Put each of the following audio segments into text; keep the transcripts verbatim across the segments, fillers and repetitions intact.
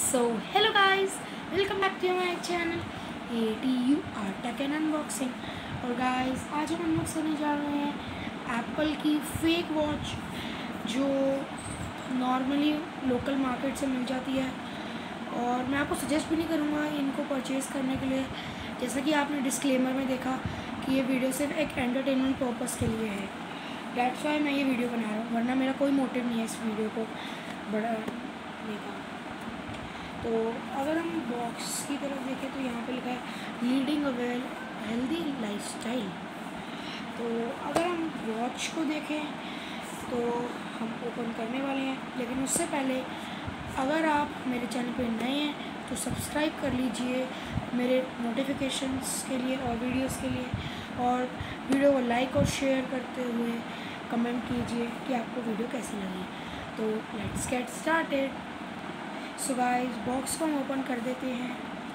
So hello guys, welcome back to my channel A T U R tech and unboxing. और guys, आज हम unbox करने जा रहे हैं एप्पल की फेक वॉच जो नॉर्मली लोकल मार्केट से मिल जाती है। और मैं आपको सजेस्ट भी नहीं करूँगा इनको परचेज़ करने के लिए, जैसा कि आपने डिस्क्लेमर में देखा कि ये वीडियो सिर्फ एक एंटरटेनमेंट पर्पज़ के लिए है। दैट्स वाई मैं ये वीडियो बना रहा हूँ, वरना मेरा कोई मोटिव नहीं है इस वीडियो को बड़ा देखा। तो अगर हम बॉक्स की तरफ देखें तो यहाँ पे लिखा है लीडिंग अवेल हेल्दी लाइफस्टाइल। तो अगर हम वॉच को देखें तो हम ओपन करने वाले हैं, लेकिन उससे पहले अगर आप मेरे चैनल पे नए हैं तो सब्सक्राइब कर लीजिए मेरे नोटिफिकेशंस के लिए और वीडियोस के लिए, और वीडियो को लाइक और शेयर करते हुए कमेंट कीजिए कि आपको वीडियो कैसी लगी। तो let's get started. So guys, box को हम ओपन कर देते हैं।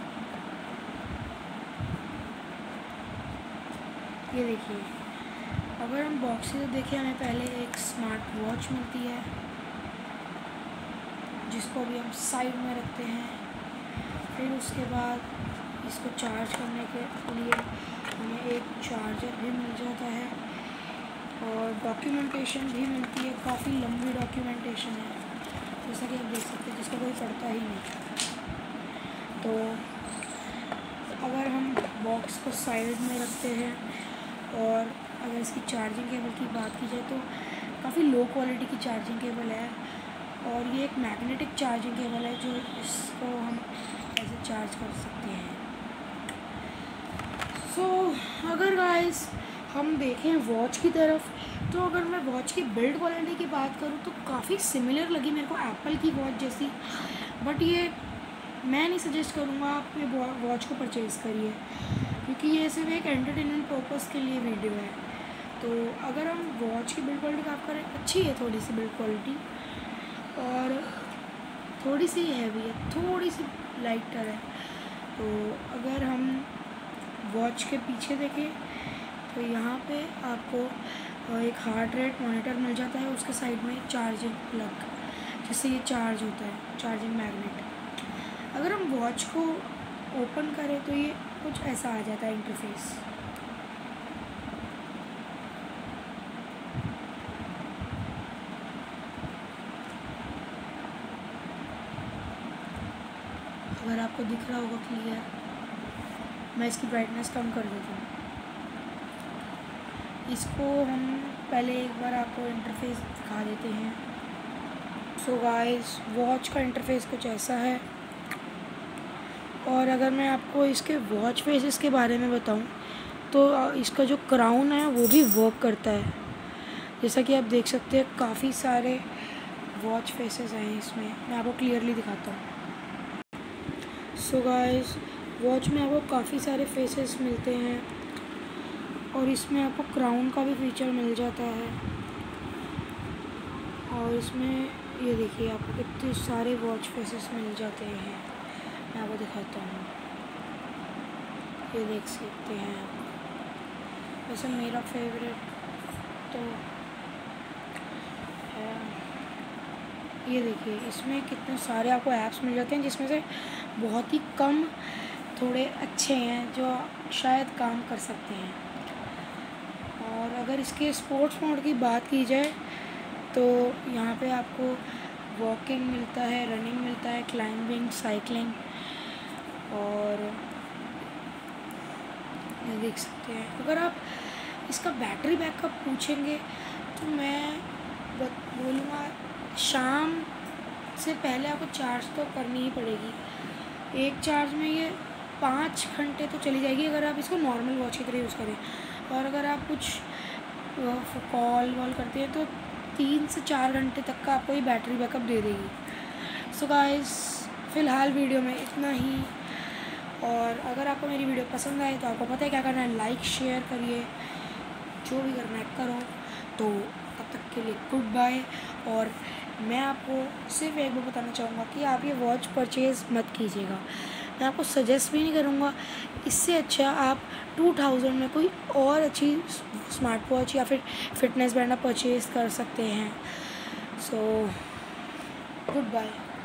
ये देखिए, अगर हम बॉक्स से देखें हमें पहले एक स्मार्ट वॉच मिलती है जिसको अभी हम साइड में रखते हैं। फिर उसके बाद इसको चार्ज करने के लिए हमें एक चार्जर भी मिल जाता है और डॉक्यूमेंटेशन भी मिलती है। काफ़ी लंबी डॉक्यूमेंटेशन है, जैसा कि आप देख सकते हैं, जिसको कोई पढ़ता ही नहीं। तो अगर हम बॉक्स को साइड में रखते हैं और अगर इसकी चार्जिंग केबल की बात की जाए तो काफ़ी लो क्वालिटी की चार्जिंग केबल है, और ये एक मैग्नेटिक चार्जिंग केबल है जो इसको हम ऐसे चार्ज कर सकते हैं। सो so, अगर गाइस हम देखें वॉच की तरफ, तो अगर मैं वॉच की बिल्ड क्वालिटी की बात करूँ तो काफ़ी सिमिलर लगी मेरे को एप्पल की वॉच जैसी। बट ये मैं नहीं सजेस्ट करूँगा आप ये वॉच को परचेज़ करिए, क्योंकि ये सिर्फ एक एंटरटेनमेंट पर्पज़ के लिए वीडियो है। तो अगर हम वॉच की बिल्ड क्वालिटी बात करें, अच्छी है थोड़ी सी बिल्ड क्वालिटी, और थोड़ी सी हैवी है, थोड़ी सी लाइटर है। तो अगर हम वॉच के पीछे देखें तो यहाँ पे आपको एक हार्ट रेट मॉनिटर मिल जाता है, उसके साइड में चार्जिंग प्लग जिससे ये चार्ज होता है, चार्जिंग मैग्नेट। अगर हम वॉच को ओपन करें तो ये कुछ ऐसा आ जाता है इंटरफेस। अगर आपको दिख रहा होगा क्लियर, मैं इसकी ब्राइटनेस कम कर देती हूँ। इसको हम पहले एक बार आपको इंटरफेस दिखा देते हैं। सो गाइस, वॉच का इंटरफेस कुछ ऐसा है। और अगर मैं आपको इसके वॉच फेसेस के बारे में बताऊं तो इसका जो क्राउन है वो भी वर्क करता है, जैसा कि आप देख सकते हैं। काफ़ी सारे वॉच फेसेस हैं इसमें, मैं आपको क्लियरली दिखाता हूँ। सो गाइस, वॉच में आपको काफ़ी सारे फेसेस मिलते हैं और इसमें आपको क्राउन का भी फीचर मिल जाता है। और इसमें ये देखिए, आपको कितने सारे वॉच फेसेस मिल जाते हैं। मैं आपको दिखाता हूँ, ये देख सकते हैं आप। वैसे मेरा फेवरेट तो है, ये देखिए, इसमें कितने सारे आपको ऐप्स मिल जाते हैं, जिसमें से बहुत ही कम थोड़े अच्छे हैं जो शायद काम कर सकते हैं। और अगर इसके स्पोर्ट्स मोड की बात की जाए तो यहाँ पे आपको वॉकिंग मिलता है, रनिंग मिलता है, क्लाइंबिंग, साइकिलिंग, और ये देख सकते हैं। अगर आप इसका बैटरी बैकअप पूछेंगे तो मैं बोलूँगा शाम से पहले आपको चार्ज तो करनी ही पड़ेगी। एक चार्ज में ये पाँच घंटे तो चली जाएगी अगर आप इसको नॉर्मल वॉच की तरह यूज़ करें। और अगर आप कुछ कॉल वॉल करते हैं तो तीन से चार घंटे तक का आपको ये बैटरी बैकअप दे देगी। सो गाइस, फ़िलहाल वीडियो में इतना ही। और अगर आपको मेरी वीडियो पसंद आए तो आपको पता है क्या करना है, लाइक शेयर करिए, जो भी करना है करो। तो तब तक के लिए गुड बाय। और मैं आपको सिर्फ एक बार बताना चाहूँगा कि आप ये वॉच परचेज़ मत कीजिएगा, मैं आपको सजेस्ट भी नहीं करूँगा। इससे अच्छा आप टू थाउजेंड में कोई और अच्छी स्मार्ट वॉच या फिर फिटनेस बैंड आप परचेज़ कर सकते हैं। So good bye.